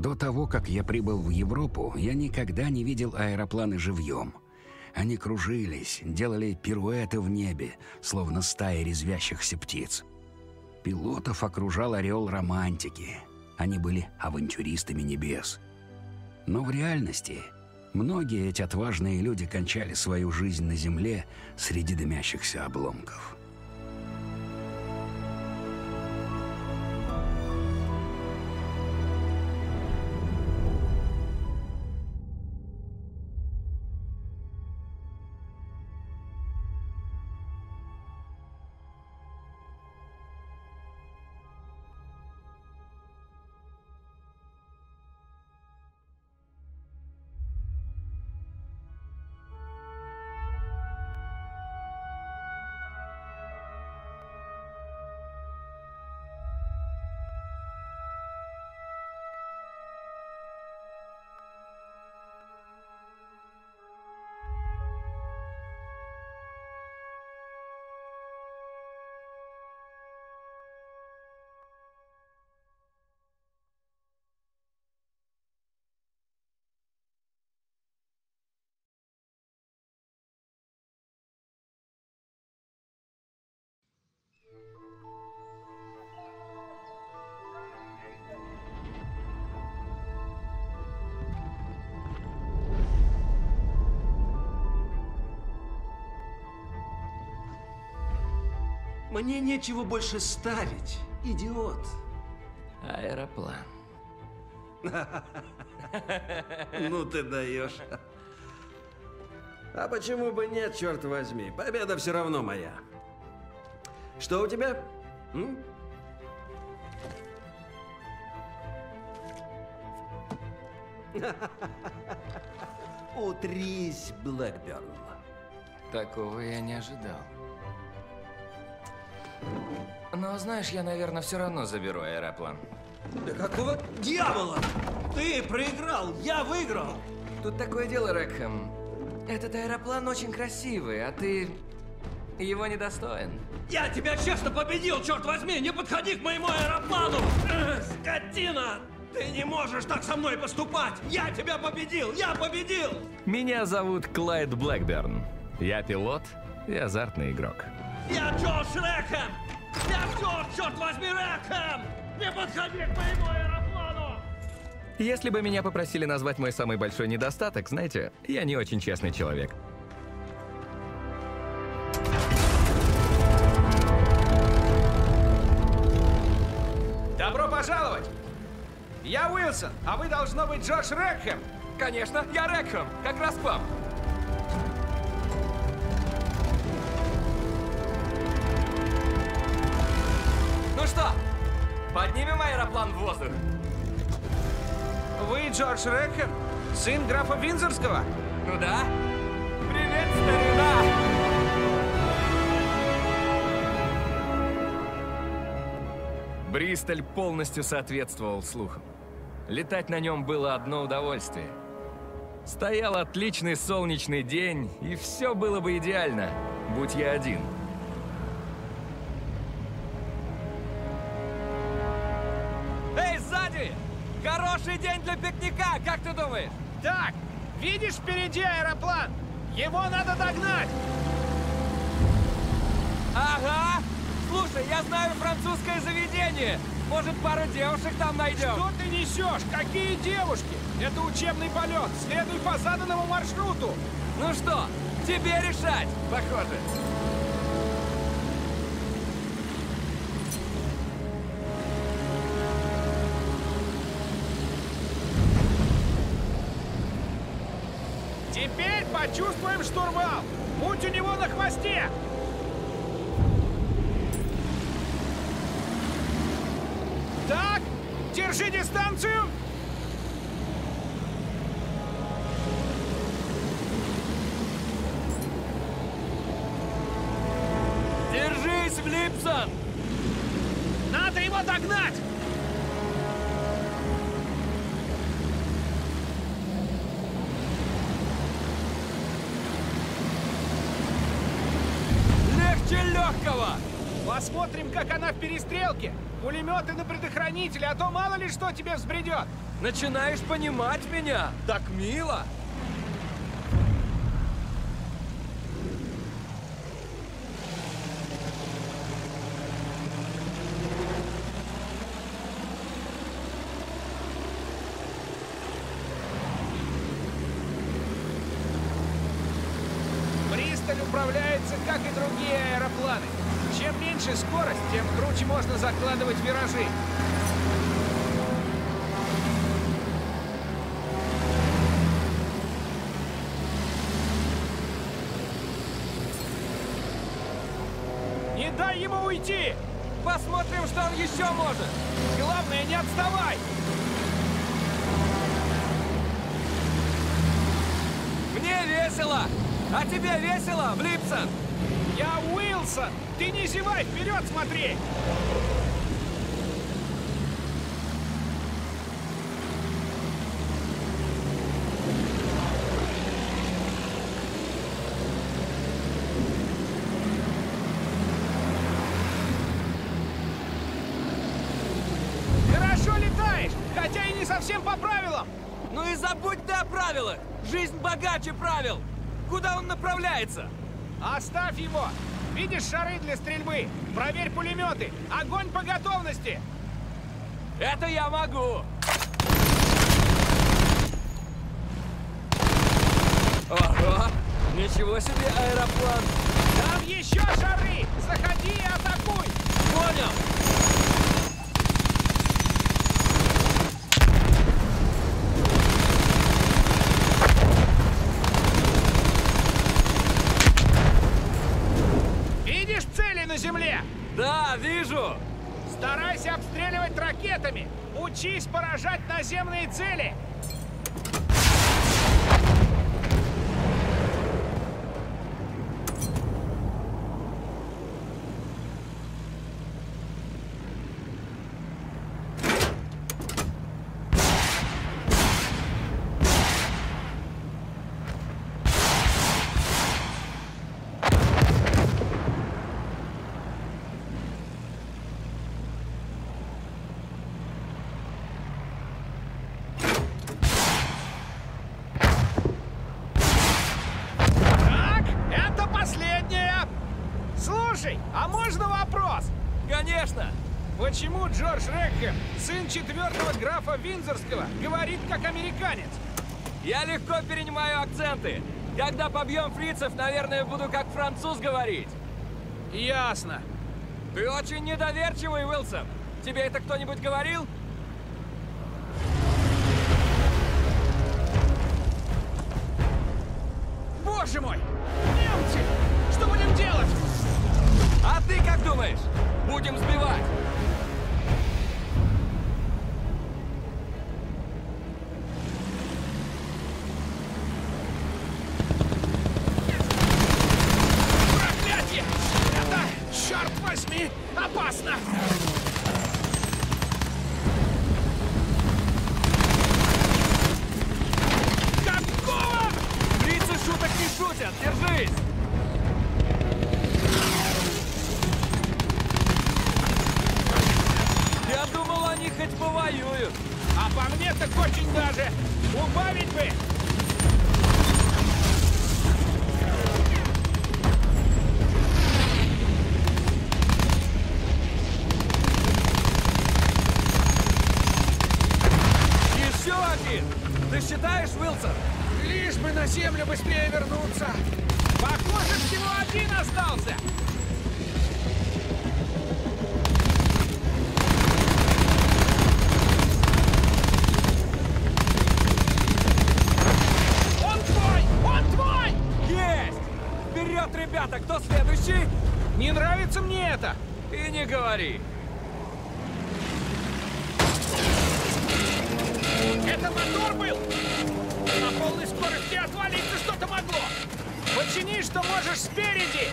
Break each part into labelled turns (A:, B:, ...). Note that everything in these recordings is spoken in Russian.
A: До того, как я прибыл в Европу, я никогда не видел аэропланы живьем. Они кружились, делали пируэты в небе, словно стаи резвящихся птиц. Пилотов окружал ореол романтики. Они были авантюристами небес. Но в реальности многие эти отважные люди кончали свою жизнь на земле среди дымящихся обломков.
B: Мне нечего больше ставить, идиот.
C: Аэроплан.
B: Ну ты даешь. А почему бы нет, черт возьми? Победа все равно моя. Что у тебя? Утрись, Блэкберн.
C: Такого я не ожидал. Но знаешь, я, наверное, все равно заберу аэроплан.
B: Да какого дьявола? Ты проиграл, я выиграл.
C: Тут такое дело, Рекхэм. Этот аэроплан очень красивый, а ты его недостоин.
B: Я тебя честно победил, черт возьми! Не подходи к моему аэроплану! Скотина! Ты не можешь так со мной поступать! Я тебя победил! Я победил!
C: Меня зовут Клайд Блэкберн. Я пилот и азартный игрок.
B: Я Джош Рекхэм! Я Джош, черт возьми, Рекхэм! Не подходи к моему аэроплану!
C: Если бы меня попросили назвать мой самый большой недостаток, знаете, я не очень честный человек.
D: Добро пожаловать! Я Уилсон, а вы должно быть Джош Рекхэм.
C: Конечно, я Рекхэм, как раз к вам. Ну что, поднимем аэроплан в воздух?
D: Вы Джордж Рекхэм, сын графа Виндзорского?
C: Ну да. Привет, старина! Бристоль полностью соответствовал слухам. Летать на нем было одно удовольствие. Стоял отличный солнечный день, и все было бы идеально, будь я один. Эй, сзади! Хороший день для пикника, как ты думаешь?
D: Так, видишь впереди аэроплан? Его надо догнать!
C: Ага! Слушай, я знаю французское заведение. Может, пару девушек там найдем?
D: Что ты несешь? Какие девушки? Это учебный полет. Следуй по заданному маршруту.
C: Ну что, тебе решать, похоже.
D: Теперь почувствуем штурвал. Будь у него на хвосте. Так, держи дистанцию.
C: Держись, Флипсон!
D: Надо его догнать!
C: Легче легкого!
D: Посмотрим, как она в перестрелке. Пулеметы на предохранителе, а то мало ли что тебе взбредет.
C: Начинаешь понимать меня? Так мило.
D: Бристоль управляется, как и другие аэропланы. Чем меньше скорость, тем круче можно закладывать виражи. Не дай ему уйти!
C: Посмотрим, что он еще может.
D: Главное, не отставай!
C: Мне весело! А тебе весело, Блипсон?
D: Я Уилсон! Ты не зевай, вперед смотри! Хорошо летаешь, хотя и не совсем по правилам.
C: Ну и забудь ты о правилах! Жизнь богаче правил! Куда он направляется?
D: Оставь его! Видишь шары для стрельбы? Проверь пулеметы! Огонь по готовности!
C: Это я могу! Ага! Ничего себе аэроплан!
D: Там еще шары! Заходи и атакуй!
C: Понял!
D: Видишь цели на земле?
C: Да, вижу!
D: Старайся обстреливать ракетами! Учись поражать наземные цели! Слушай, а можно вопрос?
C: Конечно!
D: Почему Джордж Рекхэм, сын 4-го графа Виндзорского, говорит как американец?
C: Я легко перенимаю акценты. Когда побьем фрицев, наверное, буду как француз говорить.
D: Ясно.
C: Ты очень недоверчивый, Уилсон. Тебе это кто-нибудь говорил?
D: Боже мой! Немцы! Что будем делать?
C: А ты как думаешь? Будем сбивать!
D: Проклятие! Это, черт возьми, опасно! Какого?
C: Фрицы шуток не шутят! Держись! Я думал, они хоть повоюют.
D: А по мне так очень даже. Убавить бы!
C: Еще один! Ты считаешь, Уилсон?
D: Лишь бы на землю быстрее вернуться. Похоже, всего один остался. Он твой! Он твой!
C: Есть! Вперед, ребята! Кто следующий?
D: Не нравится мне это.
C: И не говори.
D: Это мотор был? На полной скорости отвалиться что-то могло. Почини, что можешь спереди.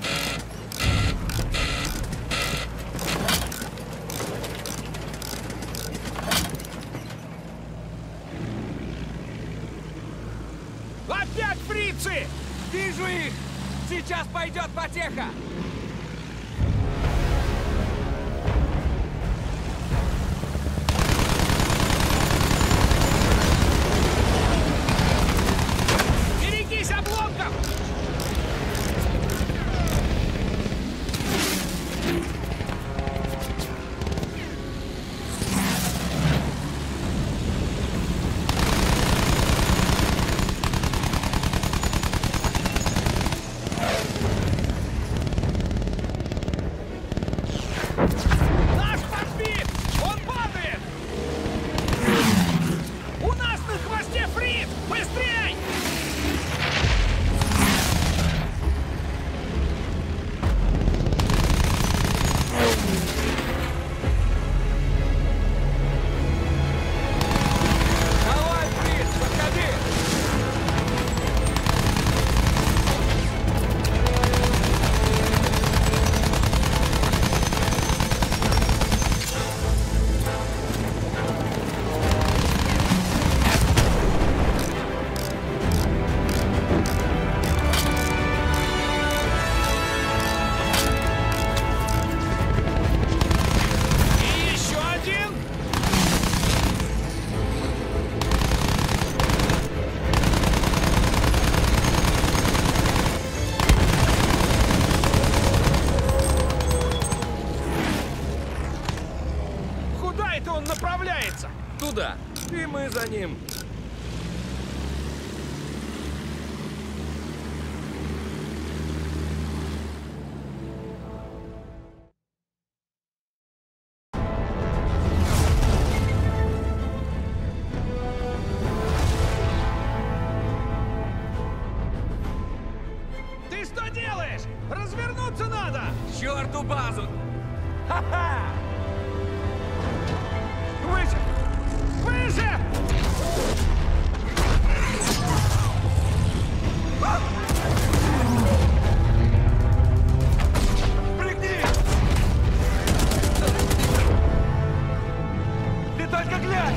D: Опять фрицы!
C: Вижу их! Сейчас пойдет потеха!
D: танков! Наш подбит! Он падает! У нас на хвосте Фриц! Быстрей! Давай, Фриц, подходи! И еще один! Куда это он направляется?
C: Туда. И мы за ним.
D: Ты что делаешь? Развернуться надо!
C: Черту базу!
D: Ха-ха! Выше! Выше!
B: Прыгни! Ты только глянь!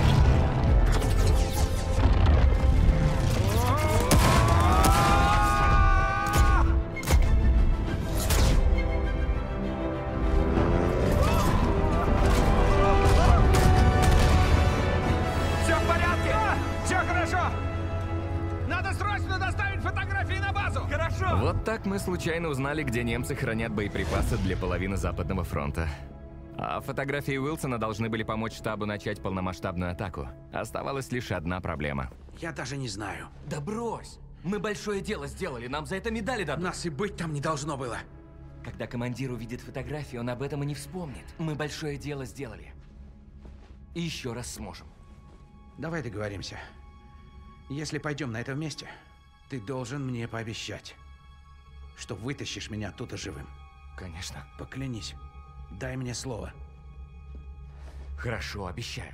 D: Все в порядке? Все хорошо! Надо срочно доставить фотографии на базу!
B: Хорошо!
C: Вот так мы случайно узнали, где немцы хранят боеприпасы для половины Западного фронта. А фотографии Уилсона должны были помочь штабу начать полномасштабную атаку. Оставалась лишь одна проблема.
E: Я даже не знаю.
B: Да брось! Мы большое дело сделали, нам за это медали дадут.
E: Нас и быть там не должно было.
B: Когда командир увидит фотографию, он об этом и не вспомнит. Мы большое дело сделали. И еще раз сможем.
E: Давай договоримся. Если пойдем на это вместе, ты должен мне пообещать, что вытащишь меня оттуда живым.
B: Конечно.
E: Поклянись. Дай мне слово.
B: Хорошо, обещаю.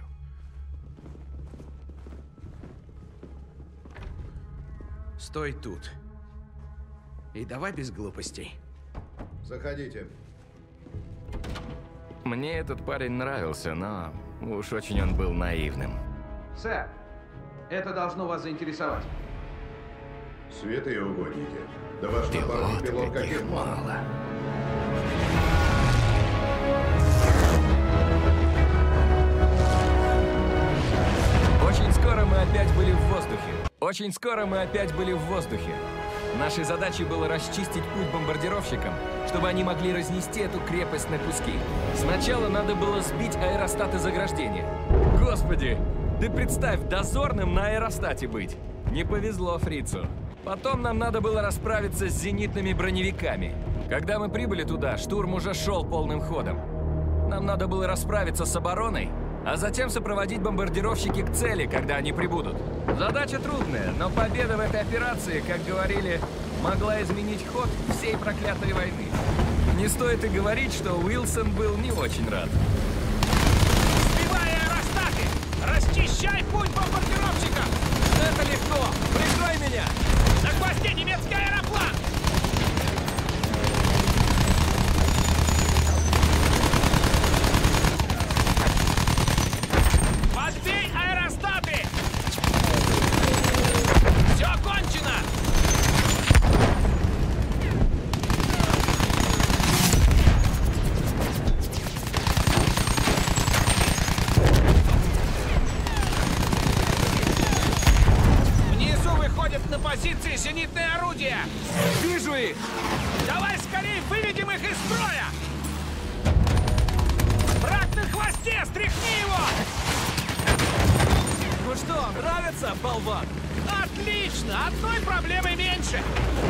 E: Стой тут. И давай без глупостей.
F: Заходите.
C: Мне этот парень нравился, но уж очень он был наивным.
E: Сэр, это должно вас заинтересовать.
F: Святые угодники. Да ваш напарник пилот каких мало.
C: Очень скоро мы опять были в воздухе. Очень скоро мы опять были в воздухе. Нашей задачей было расчистить путь бомбардировщикам, чтобы они могли разнести эту крепость на куски. Сначала надо было сбить аэростаты заграждения. Господи, ты представь, дозорным на аэростате быть. Не повезло фрицу. Потом нам надо было расправиться с зенитными броневиками. Когда мы прибыли туда, штурм уже шел полным ходом. Нам надо было расправиться с обороной, а затем сопроводить бомбардировщики к цели, когда они прибудут. Задача трудная, но победа в этой операции, как говорили, могла изменить ход всей проклятой войны. Не стоит и говорить, что Уилсон был не очень рад.
D: Сбивай аэростаты! Расчищай путь бомбардировщиков!
C: Это легко! Прикрой меня!
D: На хвосте немецкий аэроплан! Подбей аэростаты! Все кончено! Внизу выходят на позиции зенитные орудия!
C: Вижу их!
D: Давай скорее выведем их из строя! Враг на хвосте! Стряхни его!
C: Ну что, нравится, болван?
D: Отлично! Одной проблемой меньше!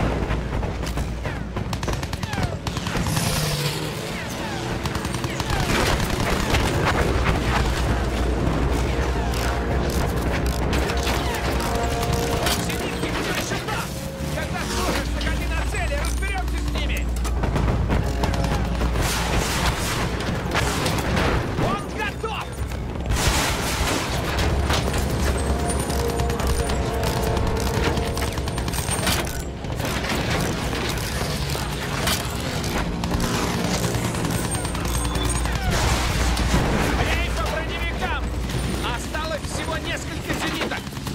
D: Зенитки все еще там! Когда сложишь заходи на цели, разберемся с ними! Он готов! Рейд по броневикам! Осталось всего несколько зениток!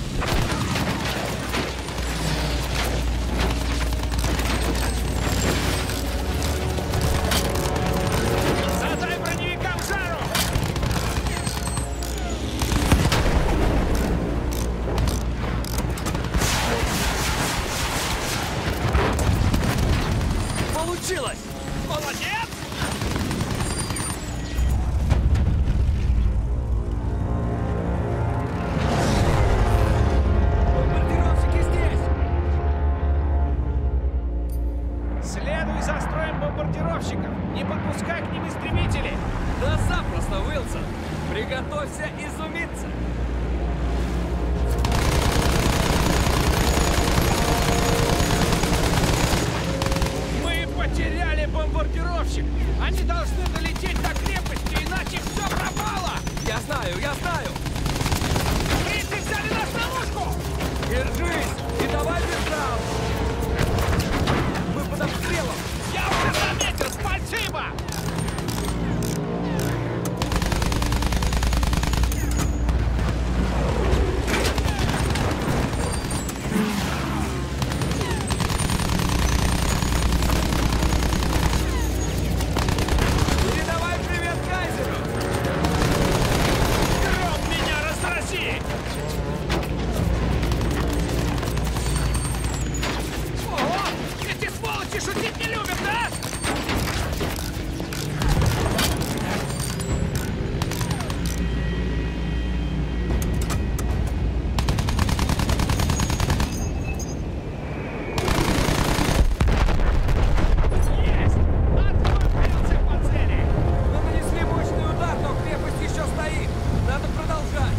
D: Задай броневикам жару!
C: Получилось!
D: Молодец!
C: Бомбардировщики здесь!
D: Следуй за строем бомбардировщиков! Не подпускай к ним истребители!
C: Да запросто, Уилсон! Приготовься изумиться!
D: Мы потеряли бомбардировщик! Они должны долететь до крепости, иначе все пропало!
C: Я знаю, я знаю!
D: Фрицы взяли нас на мушку!
C: Держись! И давай бежал! Мы под обстрелом!
D: Я уже заметил! Спасибо!
C: Передавай привет Кайзеру!
D: Гром меня разрази! Ого! Эти сволочи шутить не любят, да? Есть! Отбился по цели!
C: Мы нанесли мощный удар, но крепость еще стоит! Надо продолжать!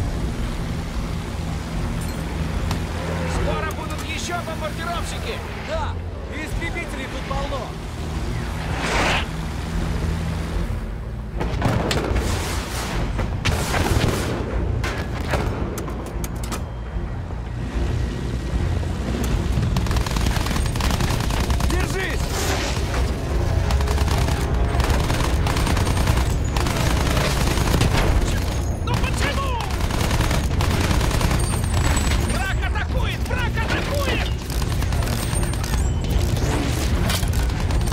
D: Скоро будут еще бомбардировщики!
C: Да! И истребителей тут полно! Держись!
D: Ну почему? Враг атакует! Враг атакует!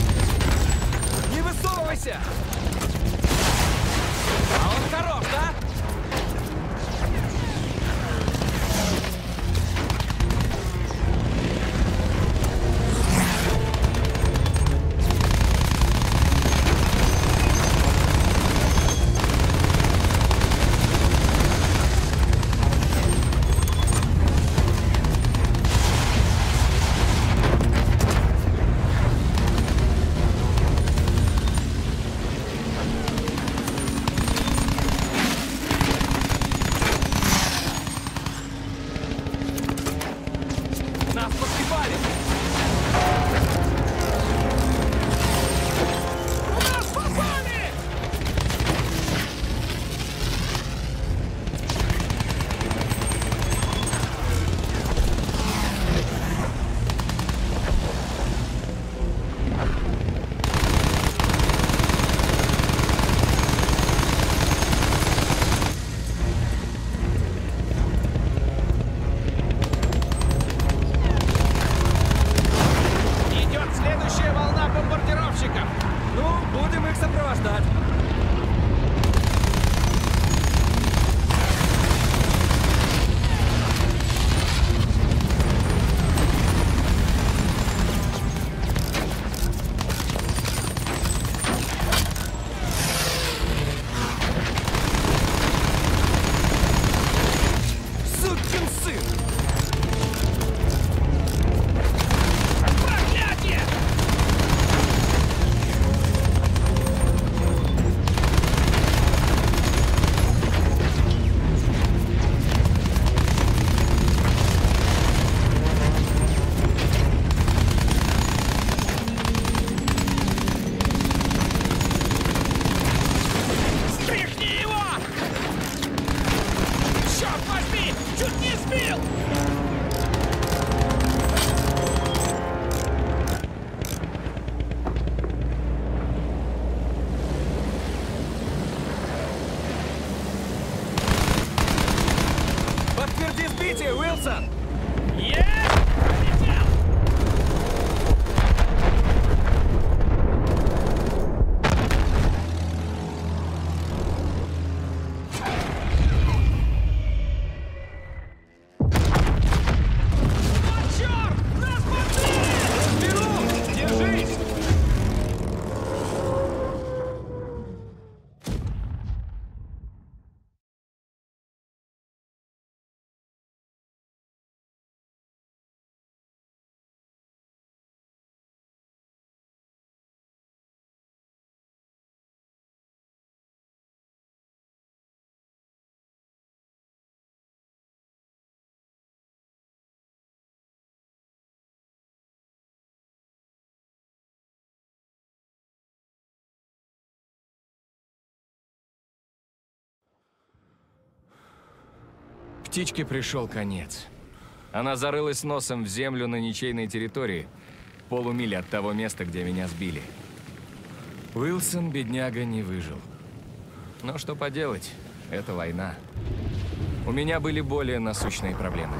C: птичке пришел конец. Она зарылась носом в землю на ничейной территории, в полумиле от того места, где меня сбили. Уилсон, бедняга, не выжил. Но что поделать, это война. У меня были более насущные проблемы.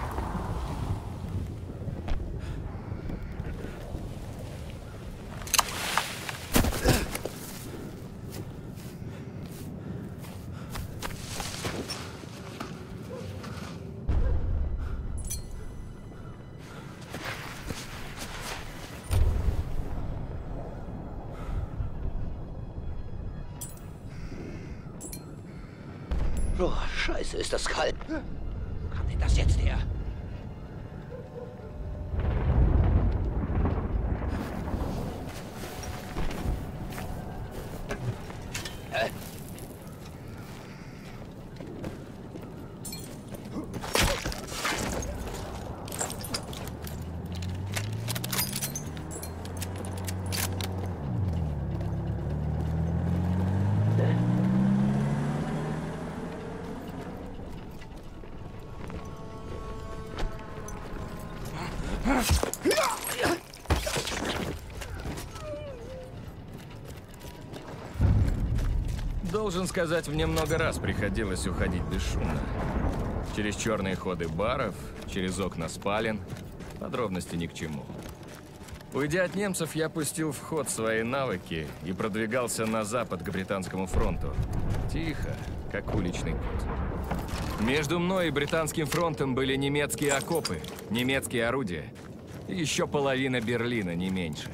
G: Oh, Scheiße, ist das kalt. Wo kam denn das jetzt her? Hä?
C: Должен сказать, мне много раз приходилось уходить бесшумно. Через черные ходы баров, через окна спален. Подробности ни к чему. Уйдя от немцев, я пустил в ход свои навыки и продвигался на запад к британскому фронту. Тихо, как уличный кот. Между мной и британским фронтом были немецкие окопы, немецкие орудия. И еще половина Берлина, не меньше.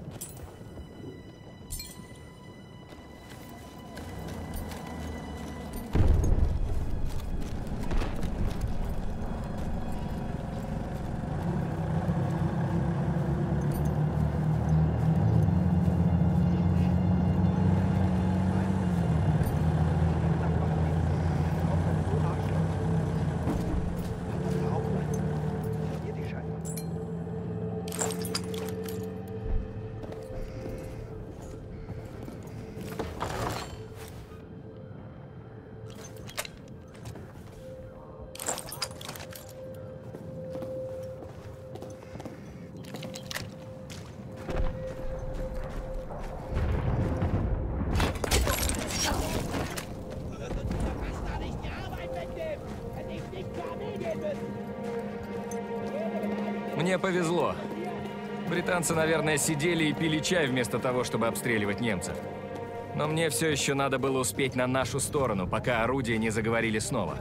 C: Мне повезло. Британцы, наверное, сидели и пили чай вместо того, чтобы обстреливать немцев. Но мне все еще надо было успеть на нашу сторону, пока орудия не заговорили снова.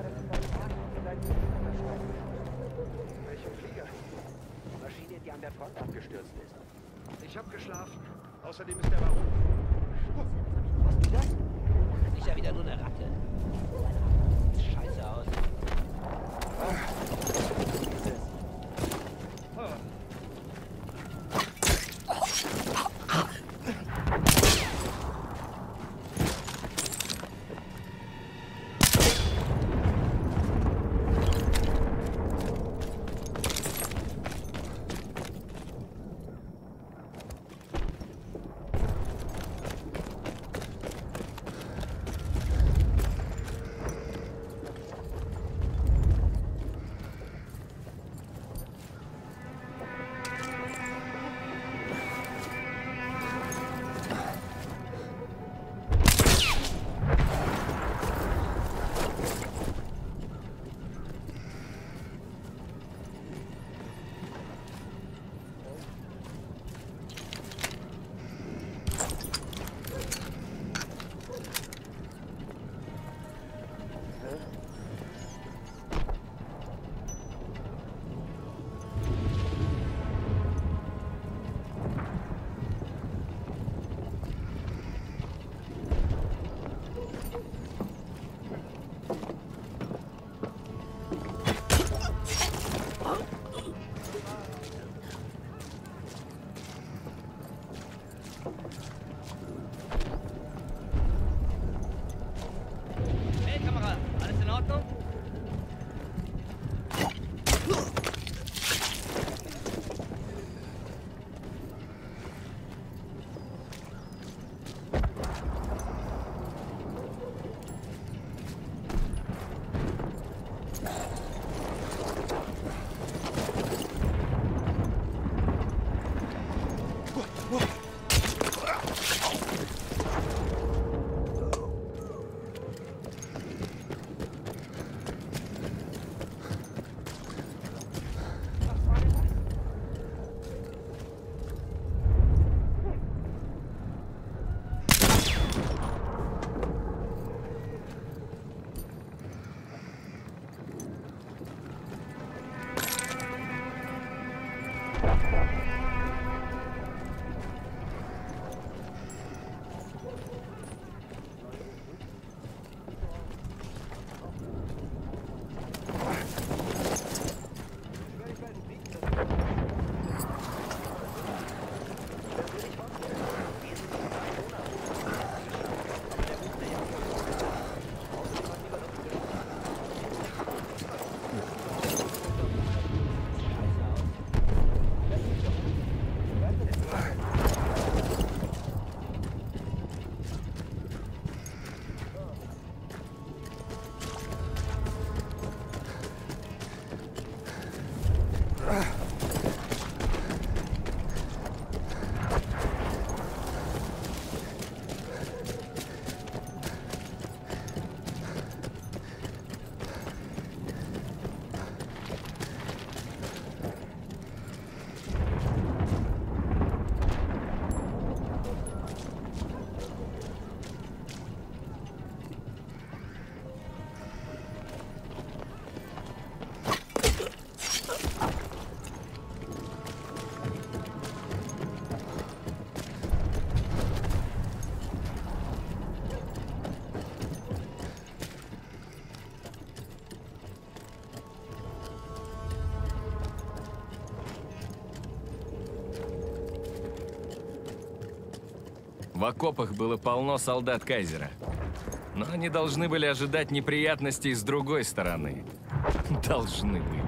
G: Ist ja wieder nur eine Ratte. Sieht scheiße aus.
C: В окопах было полно солдат Кайзера. Но они должны были ожидать неприятностей с другой стороны. Должны были.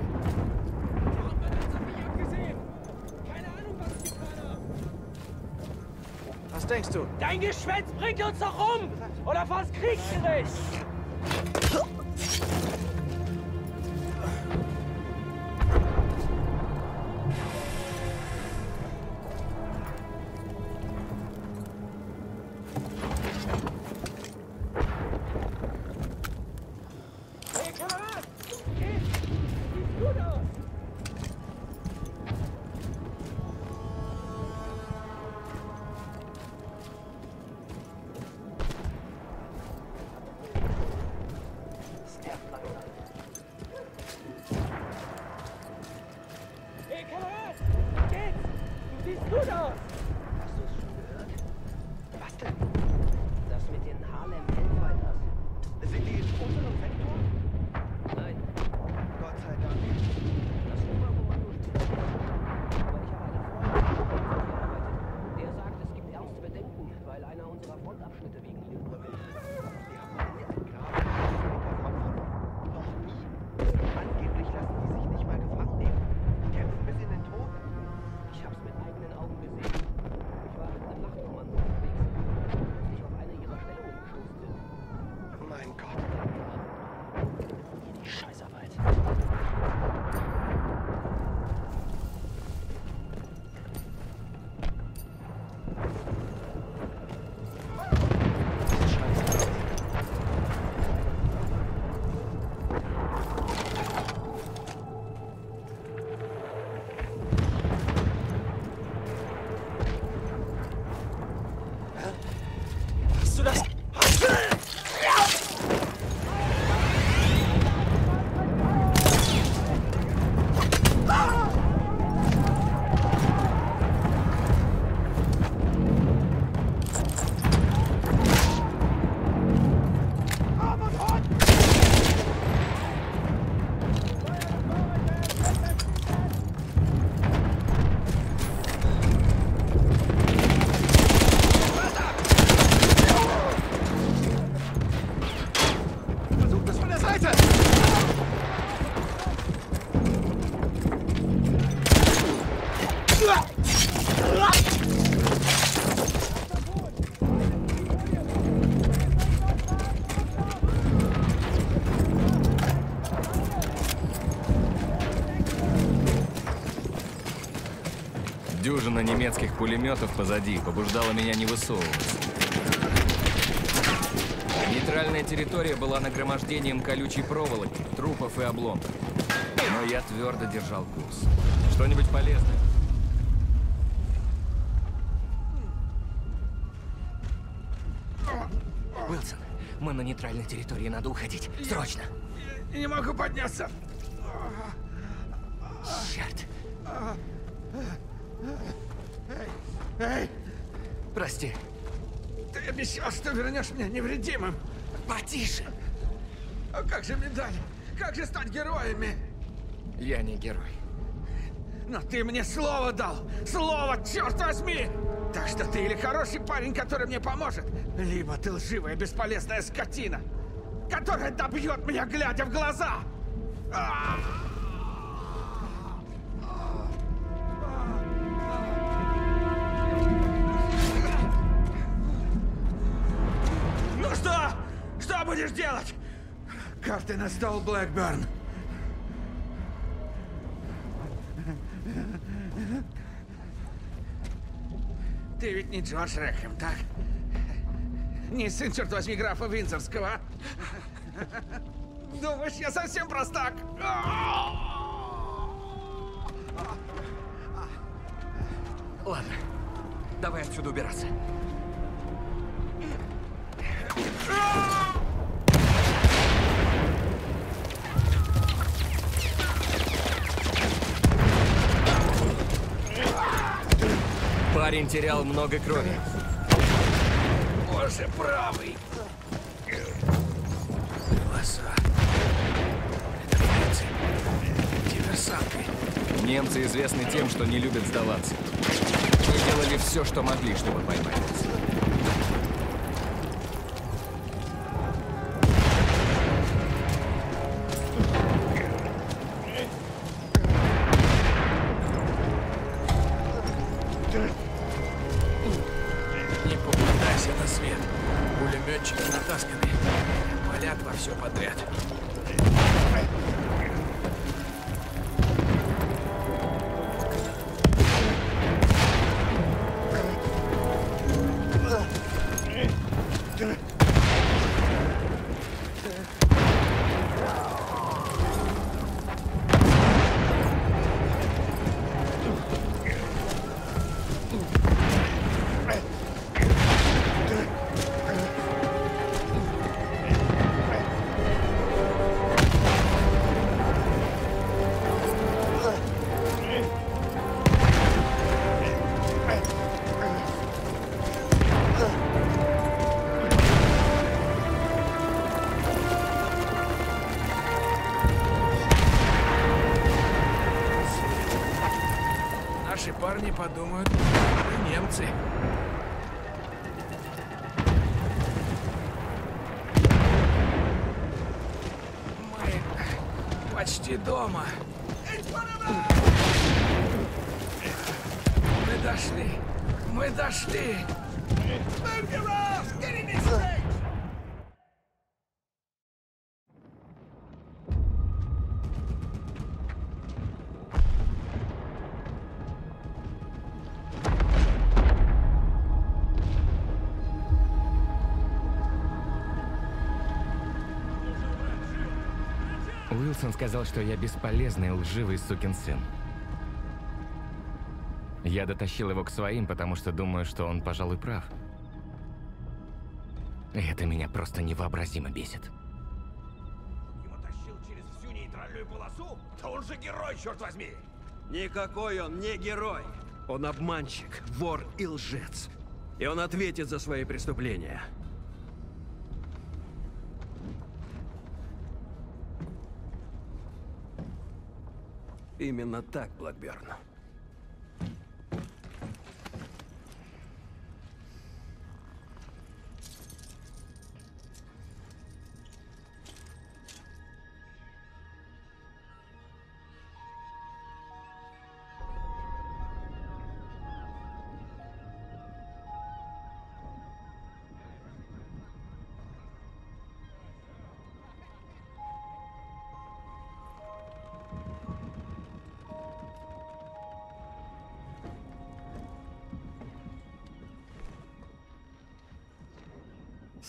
D: Was denkst du?
H: Dein Geschwätz bringt uns doch um! Oder fast kriegsgericht! Hey, Kamerad! Geht! Sieht gut aus! Hey, Kamerad! Geht's? Du siehst gut aus!
G: Hast du es schon gehört? Was denn? Das mit den Harlem Hellfighters.
I: Sind die in unserem Sektor?
G: Nein,
I: Gott sei Dank.
G: das Oberkommando steht nicht. Aber ich habe einen Freund, der arbeitet. Der sagt, es gibt ernste Bedenken, weil einer unserer Frontabschnitte wegen ihnen bröckelt.
I: Die haben noch nie einen Graben Noch nie. Angeblich lassen die sich nicht mal gefangen nehmen. Die kämpfen bis in den Tod.
G: Ich hab's mit eigenen Augen gesehen. Ich war mit einem Nachtkommando unterwegs, als ich auf eine ihrer Stellungen gestoßen bin.
I: Mein Gott.
G: Ja,
C: Дюжина немецких пулеметов позади побуждала меня не высовываться. Нейтральная территория была нагромождением колючей проволоки, трупов и обломков. Но я твердо держал курс. Что-нибудь полезное?
J: Уилсон, мы на нейтральной территории, надо уходить. Срочно!
E: Не могу подняться.
J: Черт!
E: Эй,
J: Прости.
E: ты обещал, что вернешь меня невредимым.
J: Потише!
E: А как же медаль? Как же стать героями?
J: Я не герой.
E: Но ты мне слово дал! Слово, черт возьми! Так что ты или хороший парень, который мне поможет, либо ты лживая, бесполезная скотина, которая добьет меня, глядя в глаза! Ну что? Что будешь делать? Карты на стол, Блэкберн. Ты ведь не Джордж Рэкхэм, так? Не сын, черт возьми, графа Виндзорского. Думаешь, я совсем простак?
J: Ладно, давай отсюда убираться.
C: Парень терял много крови.
E: Боже, правый. Голоса. Это немцы. Диверсанты.
C: Немцы известны тем, что не любят сдаваться. Мы делали все, что могли, чтобы поймать нас.
E: Не попадайся на свет. Пулеметчики натасканы. Палят во все подряд. Наши парни подумают, мы немцы. Мы почти дома. Мы дошли. Мы дошли.
C: Уилсон сказал, что я бесполезный, лживый сукин сын. Я дотащил его к своим, потому что думаю, что он, пожалуй, прав. И это меня просто невообразимо бесит.
B: Его тащил через всю нейтральную полосу? Да он же герой, черт возьми! Никакой он не герой. Он обманщик, вор и лжец. И он ответит за свои преступления. Именно так, Блэкберн.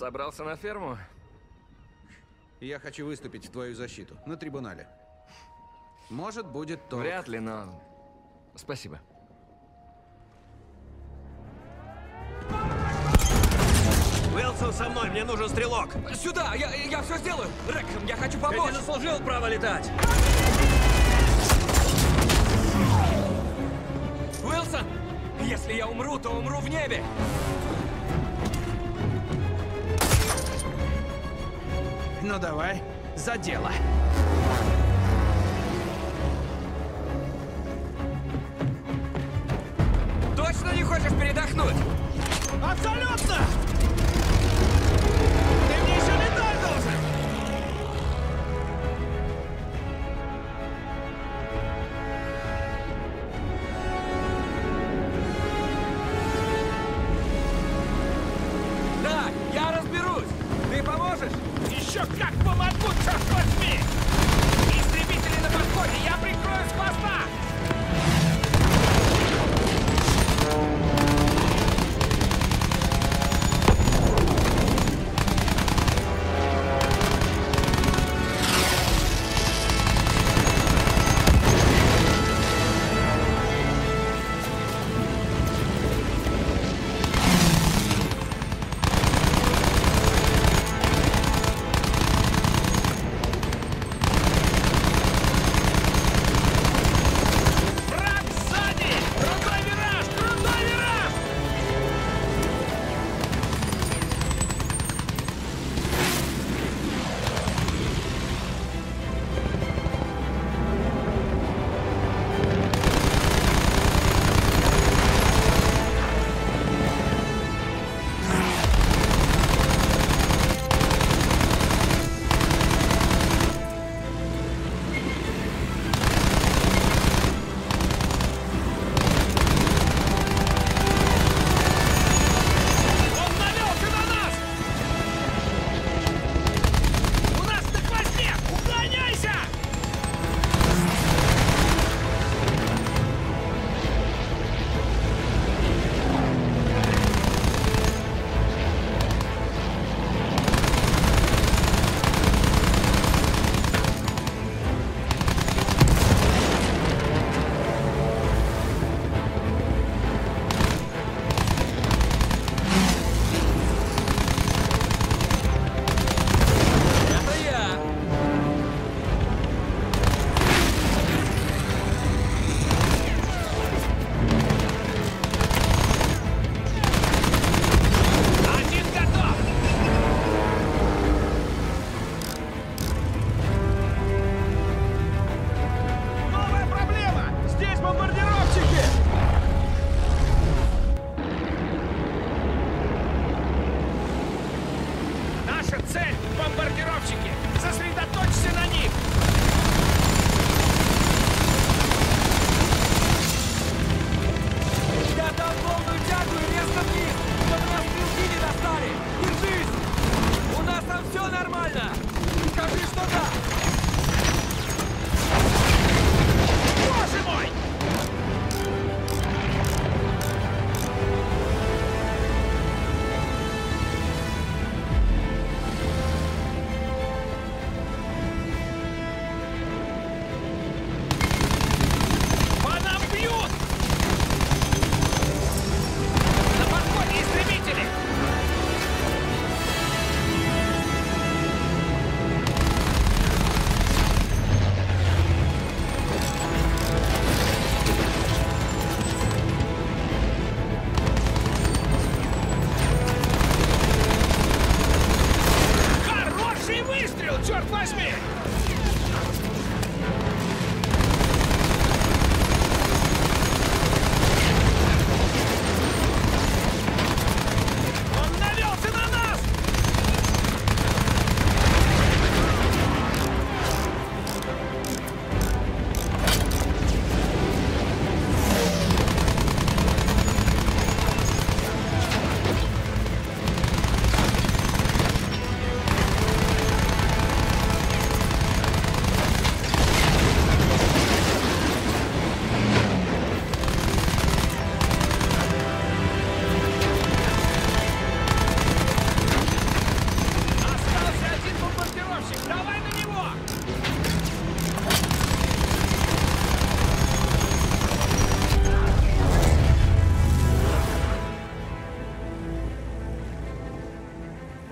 C: Собрался на ферму?
K: Я хочу выступить в твою защиту на трибунале. Может, будет то.
C: Вряд ли, но... Спасибо.
B: Уилсон со мной, мне нужен стрелок.
C: Сюда, я все сделаю. Рекхэм, я хочу
B: Ты
C: помочь.
B: не заслужил право летать.
C: Уилсон, если я умру, то умру в небе.
E: Ну давай, за дело.
C: Точно не хочешь передохнуть?
E: Абсолютно! Ты мне еще летать должен!
C: Да, я разберусь. Ты поможешь?
D: Еще как помогу, черт возьми! Истребители на подходе, я прикрою с хвоста!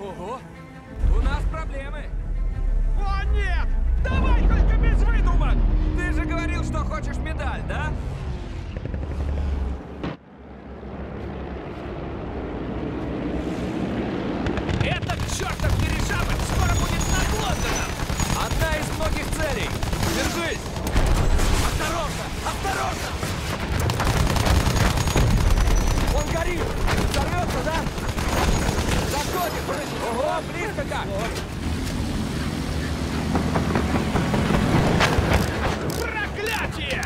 C: Ого! У нас проблемы!
D: О, нет! Давай только без выдумок!
C: Ты же говорил, что хочешь медаль, да?
D: Этот чертов дирижабль скоро будет над Лондоном!
C: Одна из многих целей! Держись!
D: Осторожно! Осторожно!
C: Он горит! Взорвется, да? Заходит! Ого, близко как!
D: Проклятие!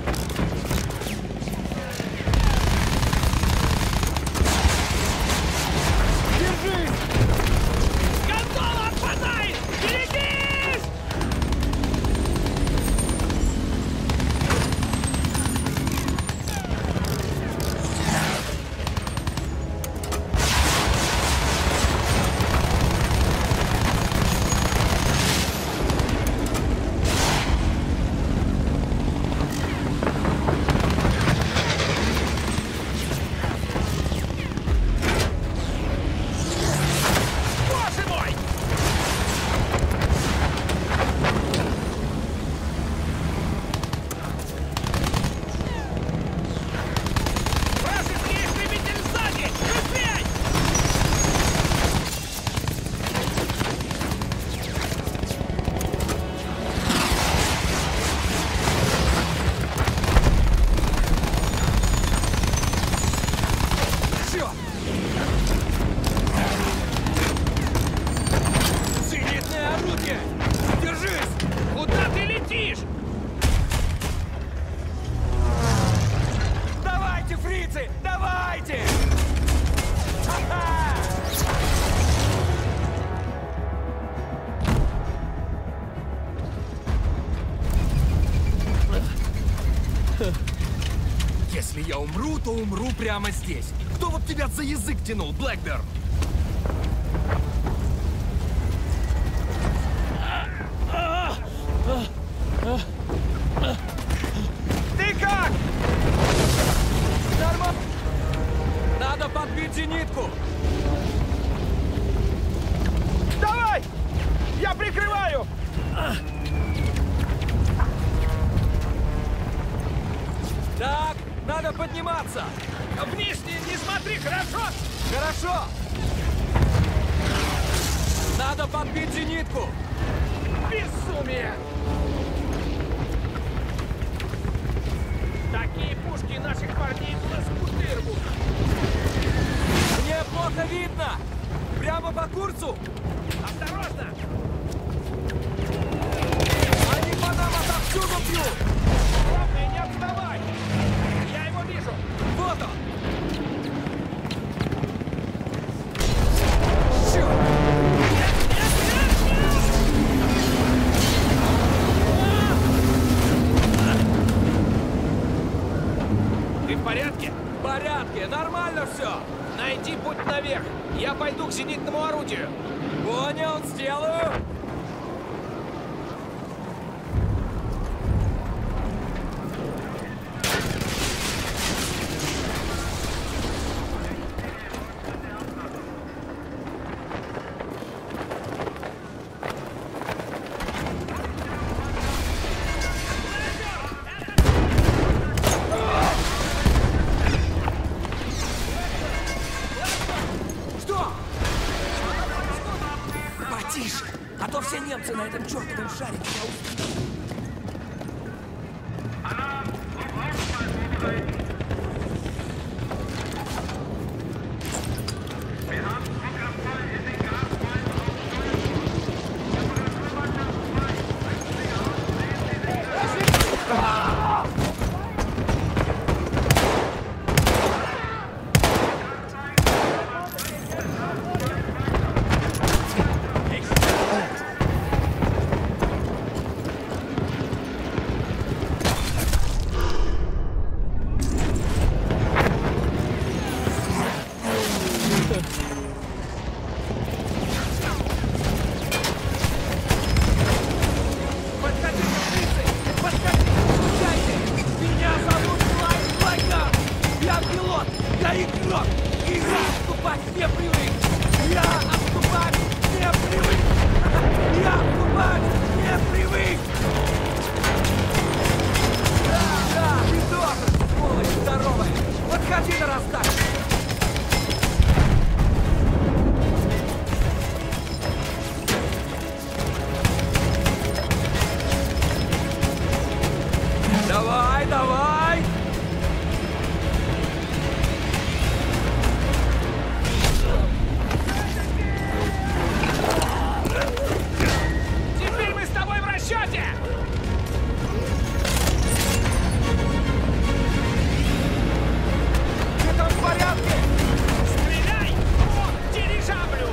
C: Держись!
D: Гондола отпадает! Берегись! Боже мой! Вражеский истребитель сзади! Быстрей!
C: Все!
D: Зенитное орудие! Держись! Куда ты летишь?
C: Давайте, фрицы! Давайте! Ха-ха! Если я умру, то умру прямо здесь. Кто вот тебя за язык тянул, Блэкберн?
D: Ты как?
C: Нормально. Надо подбить зенитку.
D: Давай! Я прикрываю!
C: Так, надо подниматься.
D: Вниз не смотри, хорошо?
C: Хорошо. Надо подбить зенитку.
D: Безумие! Такие пушки наших парней в лоскуты рвут.
C: Мне плохо видно. Прямо по курсу.
D: Осторожно!
C: Они по нам отовсюду бьют.
D: Главное, не отставай! Я его вижу!
C: Вот он. Черт.
D: Ты в порядке?
C: В порядке, нормально все.
D: Найди путь наверх. Я пойду к зенитному орудию.
C: Понял, сделаю. Что? Потише, а то все немцы на этом чертовом шаре меня убьют. Я игрок! Игра вступать не привык! Я отступать не привык! Я отступать не привык! Да, ты тоже, сволочь здоровая! Подходи на растак! Давай, давай!
D: Теперь мы с тобой в расчете!
C: Ты там в порядке?
D: Стреляй по дирижаблю!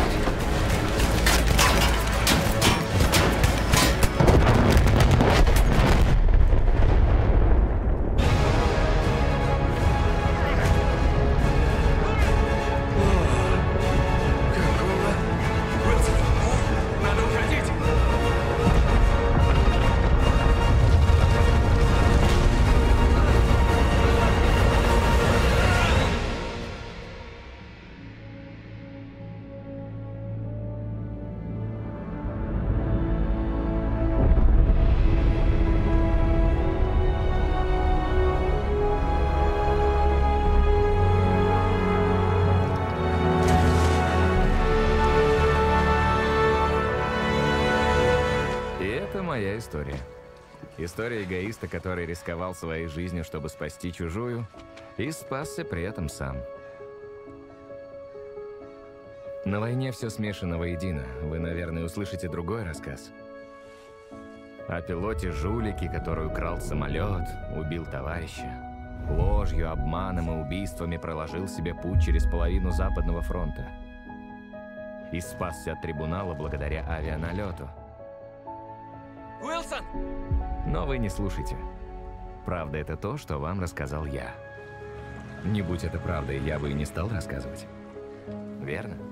C: Надо уходить!
L: И это моя история. История эгоиста, который рисковал своей жизнью, чтобы спасти чужую, и спасся при этом сам. На войне все смешано воедино. Вы, наверное, услышите другой рассказ. О пилоте-жулике, который украл самолет, убил товарища. Ложью, обманом и убийствами проложил себе путь через половину Западного фронта. И спасся от трибунала благодаря авианалету.
C: Уилсон!
L: Но вы не слушайте. Правда, это то, что вам рассказал я. Не будь это правдой, я бы и не стал рассказывать. Верно?